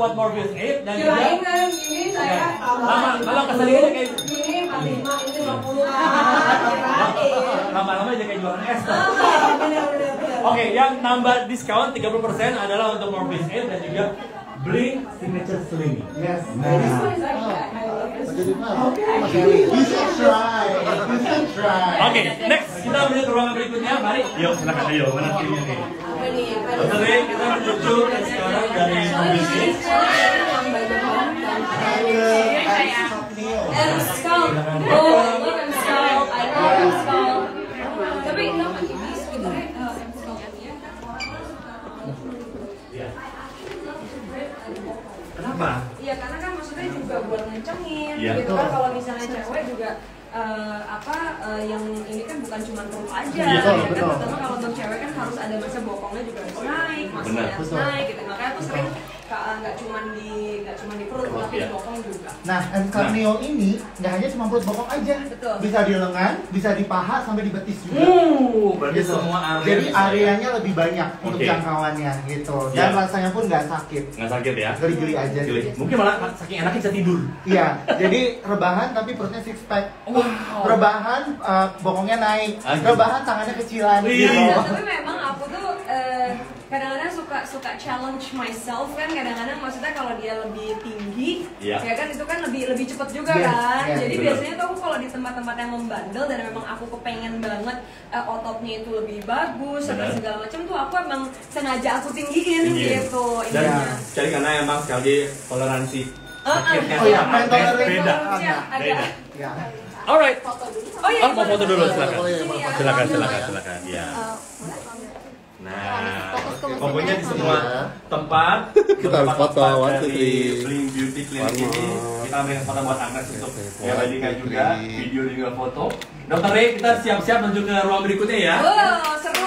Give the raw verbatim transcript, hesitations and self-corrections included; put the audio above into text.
buat Morpheus eight dan juga. juga Kirain ini saya lama, kalau keseringan kayak ini empat puluh lima, ini lima puluh. lama-lama aja kayak jualan es. Oke, yang nambah diskon tiga puluh persen adalah untuk Morpheus eight dan juga Blink Signature Slim. Yes. This one is actually, I love this. You should try. You should try. Oke, next kita menuju ke ruangan berikutnya. Mari, yuk silakan ayo mana pilihnya nih. Apa nih? Apa Dokter nih? Ray, kita menuju ke sekarang dari Morpheus eight. And skull. Oh, look at skull. I love skull. Tapi kenapa ini sebenarnya skull? Kenapa? Iya, karena kan maksudnya juga buat ngencengin, Iya. gitu kan. Kalau misalnya cewek juga uh, apa uh, yang ini kan bukan cuma perut aja, Iya, ya kan. betul. Pertama kalau untuk cewek kan harus ada masa bokongnya juga harus naik, masanya Benar. harus naik, gitu. Makanya tuh sering nggak cuma di nggak cuma di perut, tapi Iya. di bokong juga. Nah, Encarneo ini nggak hanya cuma perut bokong aja, Betul. bisa di lengan, bisa di paha sampai di betis juga. Uh, berarti Gitu. semua area. Jadi bisa, ya? areanya lebih banyak untuk Oke. jangkauannya gitu. Dan Ya. rasanya pun nggak sakit. Nggak sakit ya? Geli-geli aja. Geli. sih. Mungkin malah saking enaknya bisa tidur. Iya, jadi rebahan tapi perutnya six pack. Wow. Rebahan uh, bokongnya naik. Anjir. Rebahan tangannya kecilan Iya. gitu. Nah, tapi memang aku tuh eh, kadang-kadang suka suka challenge myself kan, kadang-kadang maksudnya kalau dia lebih tinggi, Iya. ya kan itu kan lebih lebih cepat juga Yes, kan. yes, Jadi betul. biasanya tuh aku kalau di tempat-tempat yang membandel dan memang aku kepengen banget eh, ototnya itu lebih bagus Benar. sampai segala macam tuh aku emang sengaja aku tinggiin Tinggiin. gitu Dan intinya. cari karena emang sekali lagi toleransi Ah, ah. sakitnya Oh iya, sama main toleransi. beda. Toleransinya agak- Beda. Ya. Alright. Foto dulu. Oh iya, Oh, mau foto dulu silakan. Boleh, Ini ya. Silakan, silakan, silakan. Ya. Nah, pokoknya di semua tempat Kita harus tempat foto, one, two, dari three. Blink Beauty Clinic One, ini more. kita ambil foto buat Agnes untuk Okay, ya one, Radika two, juga, three. video juga foto. Dokter Ray, kita siap-siap menuju ke ruang berikutnya ya. Wow, seru